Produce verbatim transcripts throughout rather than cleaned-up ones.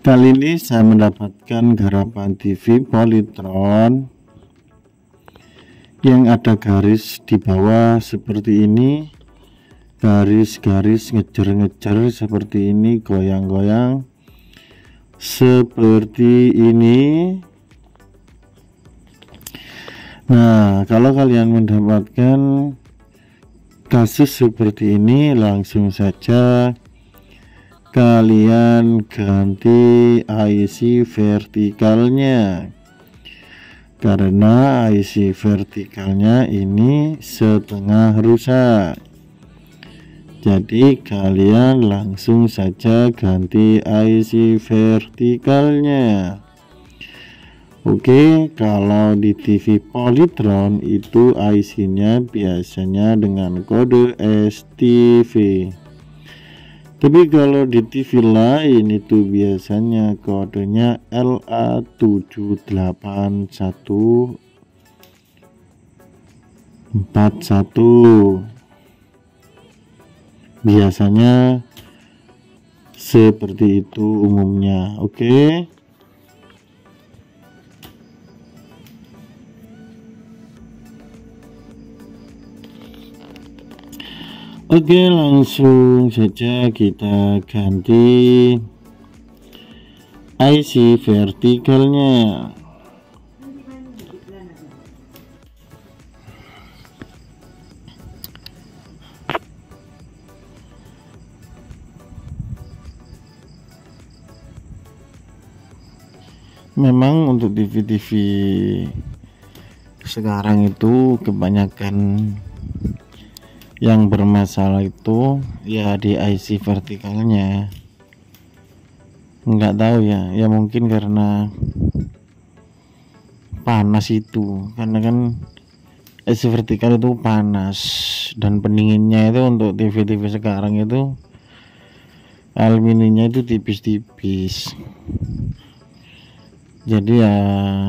Kali ini saya mendapatkan garapan T V Polytron yang ada garis di bawah seperti ini, garis-garis ngejer-ngejer seperti ini, goyang-goyang seperti ini. Nah, kalau kalian mendapatkan kasus seperti ini, langsung saja kalian ganti I C vertikalnya, karena I C vertikalnya ini setengah rusak. Jadi kalian langsung saja ganti I C vertikalnya. Oke, kalau di T V Polytron itu I C-nya biasanya dengan kode S T V. Tapi kalau di T V lain itu biasanya kodenya L A tujuh delapan satu empat satu. Biasanya seperti itu umumnya. Oke. Oke, langsung saja kita ganti I C vertikalnya. Memang untuk T V-T V sekarang itu kebanyakan yang bermasalah itu ya di I C vertikalnya. Nggak tahu ya, ya mungkin karena panas itu, karena kan I C vertikal itu panas dan pendinginnya itu untuk T V-T V sekarang itu aluminiumnya itu tipis-tipis. Jadi ya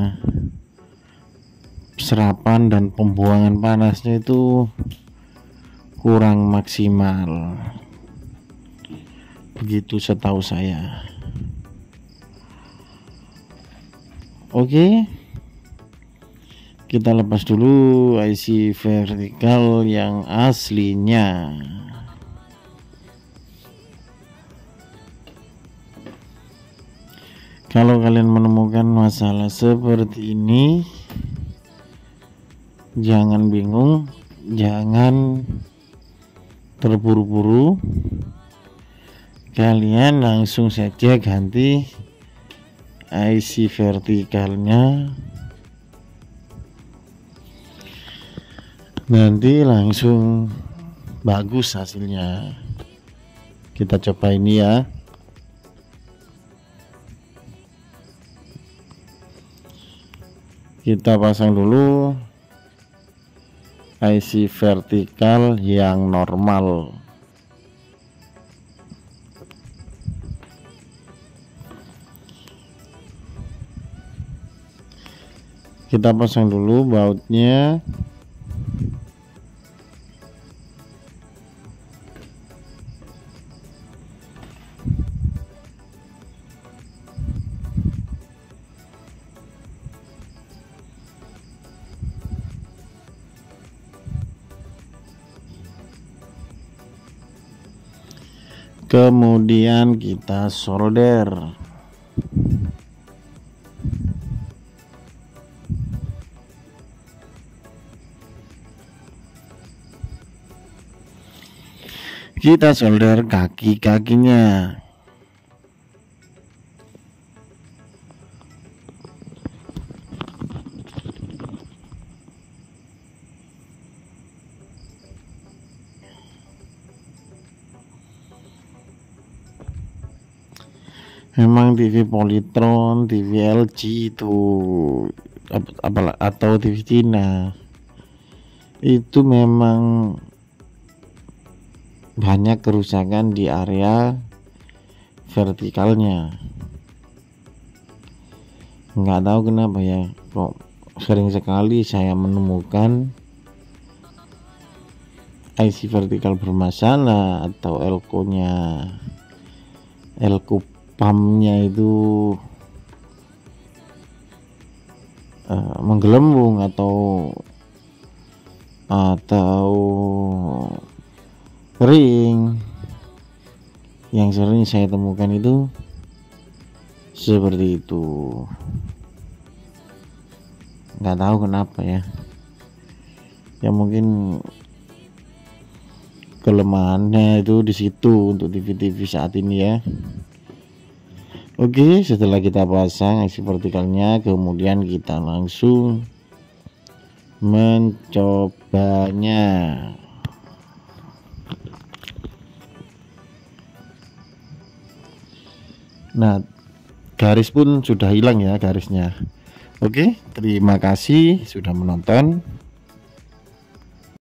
serapan dan pembuangan panasnya itu kurang maksimal, begitu setahu saya. Oke, kita lepas dulu I C vertikal yang aslinya. Kalau kalian menemukan masalah seperti ini, jangan bingung, jangan terburu-buru, kalian langsung saja ganti I C vertikalnya, nanti langsung bagus hasilnya. Kita coba ini ya. Kita pasang dulu I C vertikal yang normal. Kita pasang dulu bautnya. Kemudian kita solder. Kita solder kaki-kakinya. Memang T V Polytron, T V L G itu apa atau T V Cina itu memang banyak kerusakan di area vertikalnya. Nggak tahu kenapa ya, kok sering sekali saya menemukan I C vertikal bermasalah atau elko-nya elko pumpnya itu uh, menggelembung atau atau kering. Yang sering saya temukan itu seperti itu, nggak tahu kenapa ya, ya mungkin kelemahannya itu di situ untuk T V-T V saat ini ya. Oke, setelah kita pasang aksi vertikalnya, kemudian kita langsung mencobanya. Nah, garis pun sudah hilang ya garisnya. Oke, terima kasih sudah menonton.